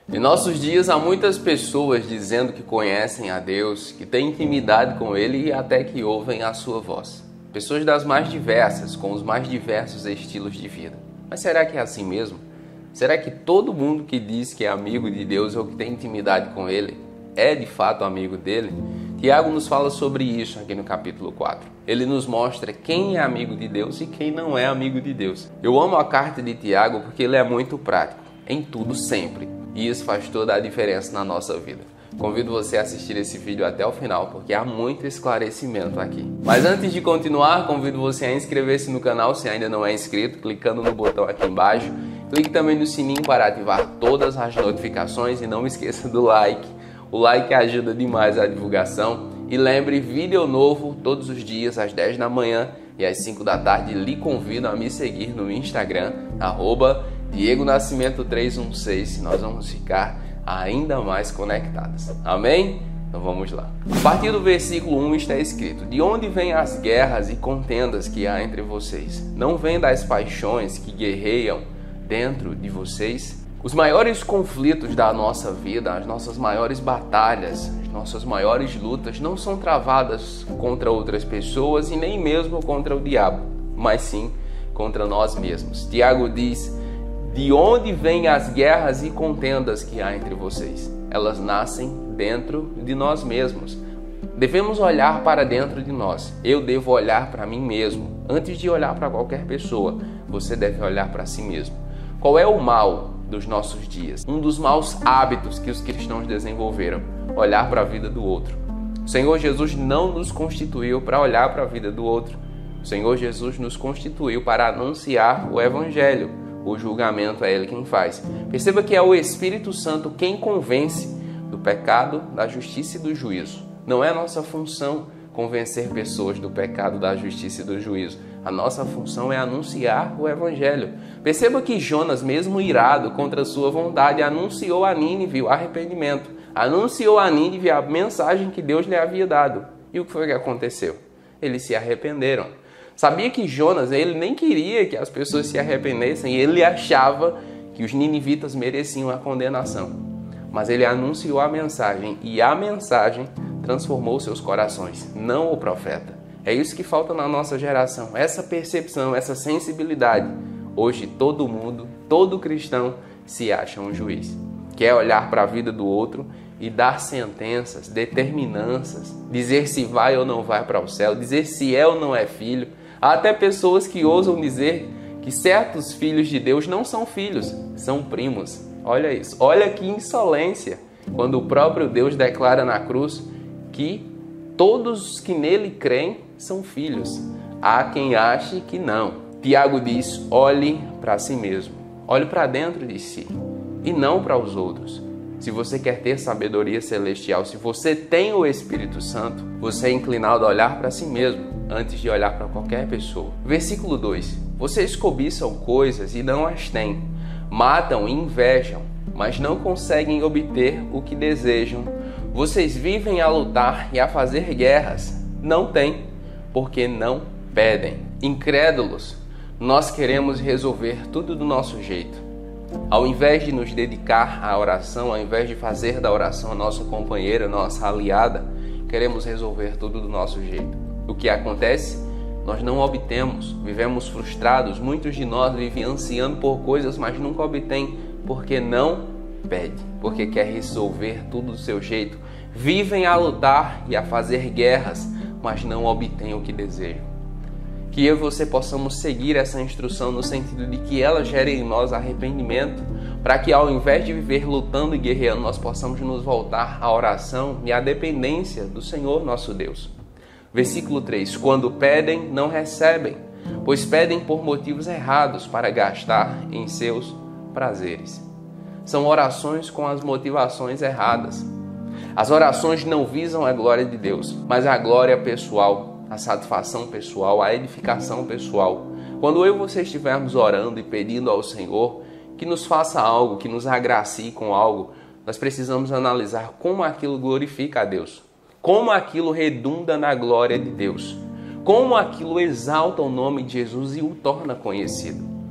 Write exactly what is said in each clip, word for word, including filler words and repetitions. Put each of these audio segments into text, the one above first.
Em nossos dias há muitas pessoas dizendo que conhecem a Deus, que têm intimidade com Ele e até que ouvem a sua voz. Pessoas das mais diversas, com os mais diversos estilos de vida. Mas será que é assim mesmo? Será que todo mundo que diz que é amigo de Deus ou que tem intimidade com Ele é de fato amigo dele? Tiago nos fala sobre isso aqui no capítulo quatro. Ele nos mostra quem é amigo de Deus e quem não é amigo de Deus. Eu amo a carta de Tiago porque ele é muito prático, em tudo sempre. E isso faz toda a diferença na nossa vida. Convido você a assistir esse vídeo até o final, porque há muito esclarecimento aqui. Mas antes de continuar, convido você a inscrever-se no canal se ainda não é inscrito, clicando no botão aqui embaixo. Clique também no sininho para ativar todas as notificações e não esqueça do like. O like ajuda demais a divulgação. E lembre, vídeo novo todos os dias às dez da manhã e às cinco da tarde. Lhe convido a me seguir no Instagram, arroba Diego Nascimento três um seis. Nós vamos ficar ainda mais conectados. Amém? Então vamos lá. A partir do versículo um está escrito: de onde vêm as guerras e contendas que há entre vocês? Não vêm das paixões que guerreiam dentro de vocês? Os maiores conflitos da nossa vida, as nossas maiores batalhas, as nossas maiores lutas não são travadas contra outras pessoas e nem mesmo contra o diabo, mas sim contra nós mesmos. Tiago diz: de onde vêm as guerras e contendas que há entre vocês? Elas nascem dentro de nós mesmos. Devemos olhar para dentro de nós. Eu devo olhar para mim mesmo. Antes de olhar para qualquer pessoa, você deve olhar para si mesmo. Qual é o mal dos nossos dias? Um dos maus hábitos que os cristãos desenvolveram: olhar para a vida do outro. O Senhor Jesus não nos constituiu para olhar para a vida do outro. O Senhor Jesus nos constituiu para anunciar o Evangelho. O julgamento é Ele quem faz. Perceba que é o Espírito Santo quem convence do pecado, da justiça e do juízo. Não é a nossa função convencer pessoas do pecado, da justiça e do juízo. A nossa função é anunciar o Evangelho. Perceba que Jonas, mesmo irado contra a sua vontade, anunciou a Nínive o arrependimento. Anunciou a Nínive a mensagem que Deus lhe havia dado. E o que foi que aconteceu? Eles se arrependeram. Sabia que Jonas, ele nem queria que as pessoas se arrependessem, ele achava que os ninivitas mereciam a condenação. Mas ele anunciou a mensagem e a mensagem transformou seus corações, não o profeta. É isso que falta na nossa geração, essa percepção, essa sensibilidade. Hoje todo mundo, todo cristão se acha um juiz. Quer olhar para a vida do outro e dar sentenças, determinanças, dizer se vai ou não vai para o céu, dizer se é ou não é filho. Há até pessoas que ousam dizer que certos filhos de Deus não são filhos, são primos. Olha isso, olha que insolência, quando o próprio Deus declara na cruz que todos que nele creem são filhos. Há quem ache que não. Tiago diz: olhe para si mesmo, olhe para dentro de si e não para os outros. Se você quer ter sabedoria celestial, se você tem o Espírito Santo, você é inclinado a olhar para si mesmo antes de olhar para qualquer pessoa. Versículo dois. Vocês cobiçam coisas e não as têm. Matam e invejam, mas não conseguem obter o que desejam. Vocês vivem a lutar e a fazer guerras. Não têm, porque não pedem. Incrédulos, nós queremos resolver tudo do nosso jeito. Ao invés de nos dedicar à oração, ao invés de fazer da oração a nossa companheira, nossa aliada, queremos resolver tudo do nosso jeito. O que acontece? Nós não obtemos, vivemos frustrados. Muitos de nós vivem ansiando por coisas, mas nunca obtêm, porque não pede, porque quer resolver tudo do seu jeito. Vivem a lutar e a fazer guerras, mas não obtêm o que desejam. Que eu e você possamos seguir essa instrução no sentido de que ela gere em nós arrependimento, para que ao invés de viver lutando e guerreando, nós possamos nos voltar à oração e à dependência do Senhor nosso Deus. Versículo três. Quando pedem, não recebem, pois pedem por motivos errados para gastar em seus prazeres. São orações com as motivações erradas. As orações não visam a glória de Deus, mas a glória pessoal, a satisfação pessoal, a edificação pessoal. Quando eu e você estivermos orando e pedindo ao Senhor que nos faça algo, que nos agracie com algo, nós precisamos analisar como aquilo glorifica a Deus, como aquilo redunda na glória de Deus, como aquilo exalta o nome de Jesus e o torna conhecido.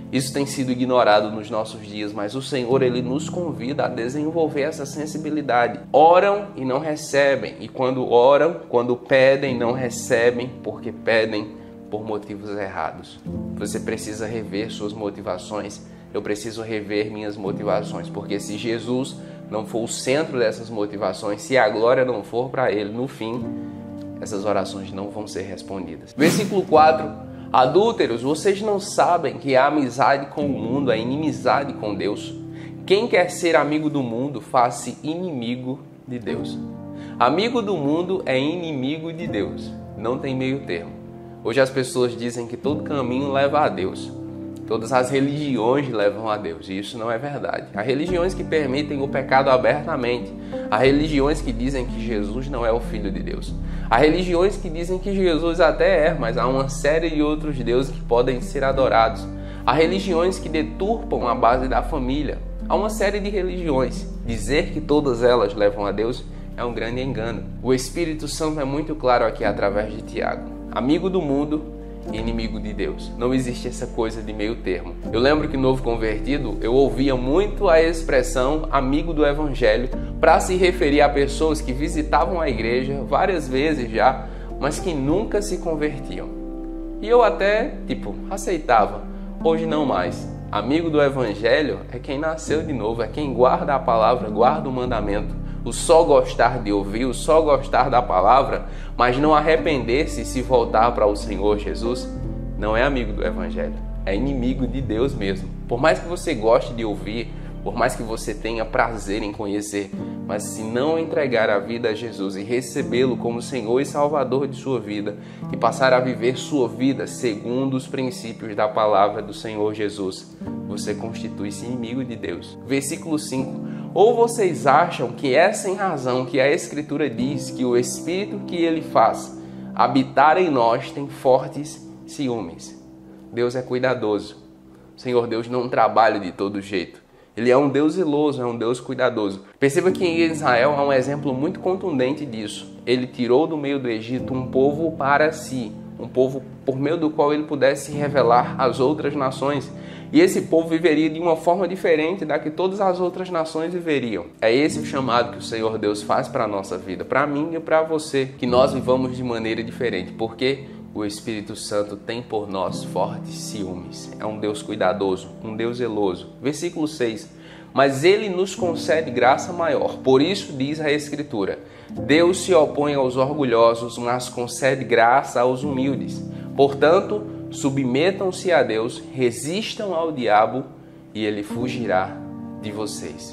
Isso tem sido ignorado nos nossos dias, mas o Senhor, Ele nos convida a desenvolver essa sensibilidade. Oram e não recebem, e quando oram, quando pedem, não recebem, porque pedem por motivos errados. Você precisa rever suas motivações, eu preciso rever minhas motivações, porque se Jesus não for o centro dessas motivações, se a glória não for para Ele, no fim, essas orações não vão ser respondidas. Versículo quatro. Adúlteros, vocês não sabem que a amizade com o mundo é inimizade com Deus? Quem quer ser amigo do mundo, faz-se inimigo de Deus. Amigo do mundo é inimigo de Deus. Não tem meio termo. Hoje as pessoas dizem que todo caminho leva a Deus. Todas as religiões levam a Deus, e isso não é verdade. Há religiões que permitem o pecado abertamente. Há religiões que dizem que Jesus não é o Filho de Deus. Há religiões que dizem que Jesus até é, mas há uma série de outros deuses que podem ser adorados. Há religiões que deturpam a base da família. Há uma série de religiões. Dizer que todas elas levam a Deus é um grande engano. O Espírito Santo é muito claro aqui através de Tiago. Amigo do mundo, inimigo de Deus. Não existe essa coisa de meio termo. Eu lembro que novo convertido, eu ouvia muito a expressão amigo do evangelho para se referir a pessoas que visitavam a igreja várias vezes já, mas que nunca se convertiam. E eu até, tipo, aceitava. Hoje não mais. Amigo do evangelho é quem nasceu de novo, é quem guarda a palavra, guarda o mandamento. O só gostar de ouvir, o só gostar da palavra, mas não arrepender-se e se voltar para o Senhor Jesus, não é amigo do evangelho, é inimigo de Deus mesmo. Por mais que você goste de ouvir, por mais que você tenha prazer em conhecer, mas se não entregar a vida a Jesus e recebê-lo como Senhor e Salvador de sua vida e passar a viver sua vida segundo os princípios da palavra do Senhor Jesus, você constitui-se inimigo de Deus. Versículo cinco. Ou vocês acham que é sem razão que a Escritura diz que o Espírito que Ele faz habitar em nós tem fortes ciúmes? Deus é cuidadoso. O Senhor Deus não trabalha de todo jeito. Ele é um Deus zeloso, é um Deus cuidadoso. Perceba que em Israel há um exemplo muito contundente disso. Ele tirou do meio do Egito um povo para si, um povo por meio do qual ele pudesse revelar às outras nações. E esse povo viveria de uma forma diferente da que todas as outras nações viveriam. É esse o chamado que o Senhor Deus faz para a nossa vida, para mim e para você, que nós vivamos de maneira diferente, porque o Espírito Santo tem por nós fortes ciúmes. É um Deus cuidadoso, um Deus zeloso. Versículo seis. Mas Ele nos concede graça maior. Por isso diz a Escritura: Deus se opõe aos orgulhosos, mas concede graça aos humildes. Portanto, submetam-se a Deus, resistam ao diabo e ele fugirá de vocês.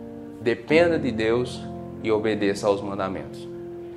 Dependa de Deus e obedeça aos mandamentos.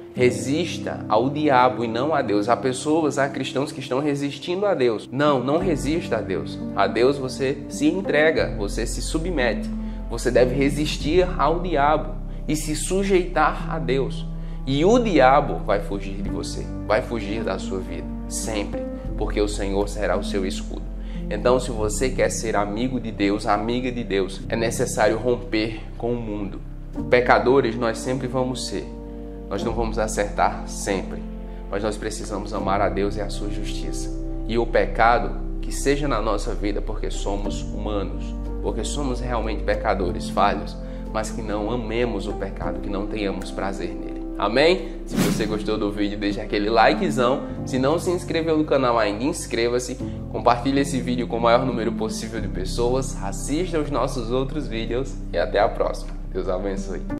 Resista ao diabo e não a Deus. Há pessoas, há cristãos que estão resistindo a Deus. Não, não resista a Deus. A Deus você se entrega, você se submete. Você deve resistir ao diabo e se sujeitar a Deus. E o diabo vai fugir de você, vai fugir da sua vida, sempre, porque o Senhor será o seu escudo. Então, se você quer ser amigo de Deus, amiga de Deus, é necessário romper com o mundo. Pecadores nós sempre vamos ser. Nós não vamos acertar sempre, mas nós precisamos amar a Deus e a sua justiça. E o pecado, que seja na nossa vida, porque somos humanos, porque somos realmente pecadores, falhos, mas que não amemos o pecado, que não tenhamos prazer nele. Amém? Se você gostou do vídeo, deixa aquele likezão. Se não se inscreveu no canal ainda, inscreva-se. Compartilhe esse vídeo com o maior número possível de pessoas. Assista os nossos outros vídeos e até a próxima. Deus abençoe.